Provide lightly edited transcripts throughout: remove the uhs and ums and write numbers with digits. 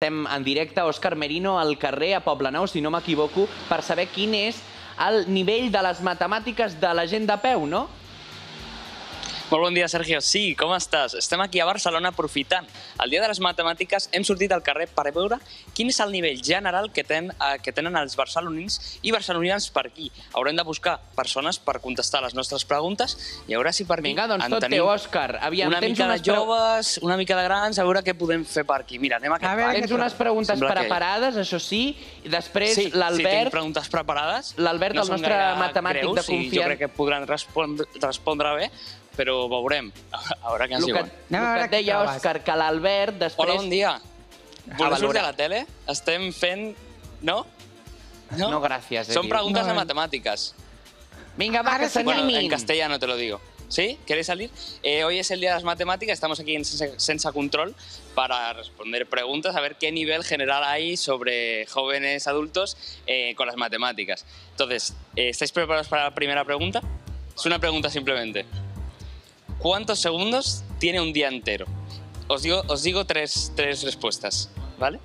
estem en directe, Òscar Merino, al carrer, a Poblenou, si no m'equivoco, per saber quin és el nivell de les matemàtiques de la gent de peu, no? Molt bon dia, Sergio. Sí, com estàs? Estem aquí a Barcelona aprofitant el dia de les matemàtiques. Hem sortit al carrer per veure quin és el nivell general que tenen els barcelonins i barcelonians per aquí. Haurem de buscar persones per contestar les nostres preguntes i a veure si per aquí Vinga, doncs tot teu, Òscar. Una mica de joves, una mica de grans, a veure què podem fer per aquí. Mira, anem a aquest parc. Tens unes preguntes preparades, això sí, i després l'Albert... Sí, tinc preguntes preparades. L'Albert, el nostre matemàtic de confiança. Jo crec que podran respondre bé, però veurem. A veure què ens diuen. El que et deia, Òscar, que l'Albert després... Hola, bon dia. Voleu sortir a la tele? Estem fent... No? No, gràcies. Son preguntas de matemàtiques. Venga, va, que s'animin. Bueno, en castellano te lo digo. ¿Sí? ¿Queréis salir? Hoy es el día de las matemáticas, estamos aquí en Sense Control para responder preguntas, a ver qué nivel general hay sobre jóvenes adultos con las matemáticas. Entonces, ¿estáis preparados para la primera pregunta? Es una pregunta simplemente. ¿Cuántos segundos tiene un día entero? Os digo tres respuestas, ¿vale?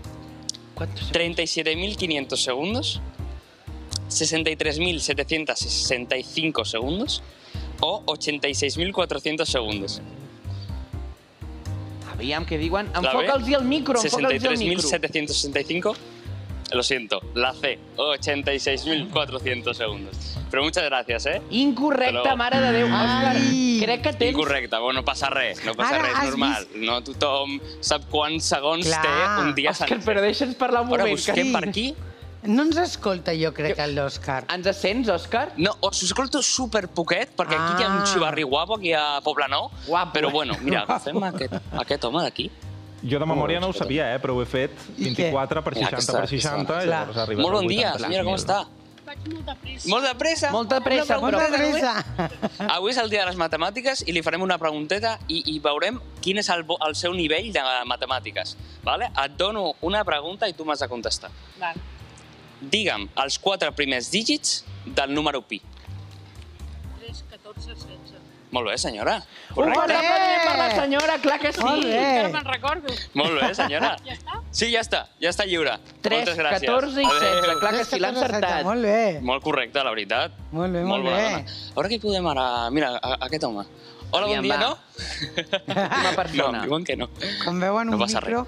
37.500 segundos, 63.765 segundos o 86.400 segundos. Aviam què diuen. Enfoca'ls-hi el micro, enfoca'ls-hi el micro. 63.765, lo siento, la C, 86.400 segundos. Però muchas gracias, eh? Incorrecte, mare de Déu. Òscar, crec que tens... Incorrecte, bueno, no passa res, no passa res, normal. No tothom sap quants segons té un dia sencer. Òscar, però deixa'ns parlar un moment. Ara busquem per aquí. No ens escolta, jo crec, l'Òscar. Ens sents, Òscar? No, us escolto superpoquet, perquè aquí hi ha un xivarri guapo, aquí a Poblenou. Però bueno, mira, agafem aquest home d'aquí. Jo de memòria no ho sabia, però ho he fet 24 per 60 per 60 i llavors ha arribat. Molt bon dia, senyora, com està? Faig molta pressa. Molt de pressa? Molta pressa, però... Avui és el dia de les matemàtiques i li farem una pregunteta i veurem quin és el seu nivell de matemàtiques. Et dono una pregunta i tu m'has de contestar. Digue'm els 4 primers dígits del número pi. 3, 14, 16. Molt bé, senyora. Correcte. Per la senyora, clar que sí. Encara me'n recordo. Molt bé, senyora. Ja està? Sí, ja està lliure. 3, 14 i 16. Clar que sí, l'ha encertat. Molt bé. Molt correcte, la veritat. Molt bé, molt bé. A veure què podem ara... Mira, aquest home. Hola, bon dia, no? Última persona. No, diuen que no. Com veuen un micro...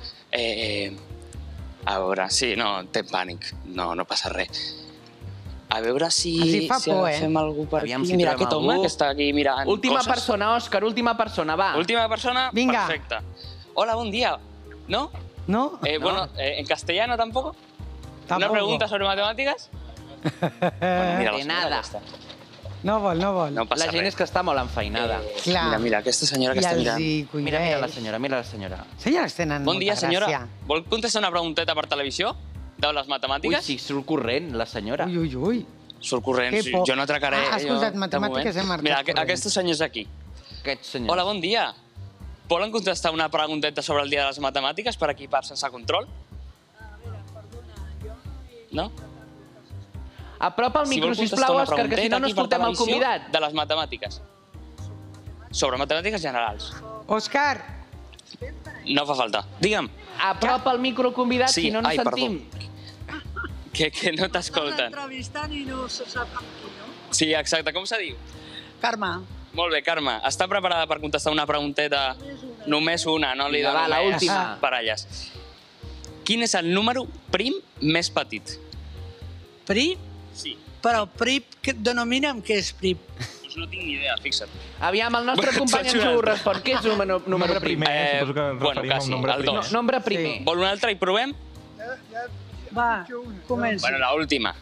A veure, sí, no, té pànic. No passa res. A veure si agafem algú per aquí. Mira, aquest home que està aquí mirant coses. Última persona, Òscar, última persona, va. Última persona, perfecte. Hola, bon dia. ¿No? ¿No? Bueno, ¿en castellano tampoco? ¿Una pregunta sobre matemáticas? De nada. No vol. No passa res. La gent és que està molt enfeinada. Mira, aquesta senyora que està mirant. Mira la senyora, mira la senyora. Senyores tenen molta gràcia. Bon dia, senyora. Vol contestar una pregunteta per televisió? De les matemàtiques? Ui, sí, surt corrent, la senyora. Ui. Surt corrent, jo no atracaré. Ha escoltat matemàtiques i ha marxat corrent. Mira, aquests senyors aquí. Aquests senyors. Hola, bon dia. Volen contestar una pregunteta sobre el dia de les matemàtiques per aquí, per Sense Control? A veure, perdona, jo no... Apropa el micro, sisplau, Òscar, que si no no escoltem el convidat. De les matemàtiques. Sobre matemàtiques generals. Òscar! No fa falta. Digue'm. Apropa el micro al convidat, si no no sentim. Que no t'escolten. entrevistant i no se sap amb qui, no? Sí, exacte. Com se diu? Carme. Molt bé, Carme. Està preparada per contestar una pregunteta? Només una, no li dono més baralles. Quin és el número prim més petit? Prim? Sí. Però prim, denomina'm què és prim. Doncs no tinc ni idea, fixa't. Aviam, el nostre company ens ho respon. Què és un número prim? Suposo que ens referim a un nombre primer. Nombre primer. Vol un altre i provem? Va, comença. Bueno, l'última.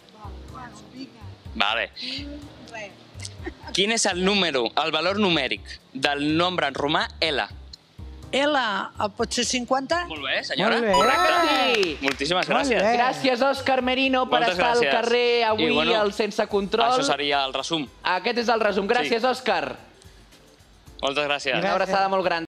Vale. Quin és el valor numèric del nombre en romà L? L, pot ser 50? Molt bé, senyora. Correcte. Moltíssimes gràcies. Gràcies, Òscar Merino, per estar al carrer avui al Sense Control. Això seria el resum. Aquest és el resum. Gràcies, Òscar. Moltes gràcies. Una abraçada molt gran.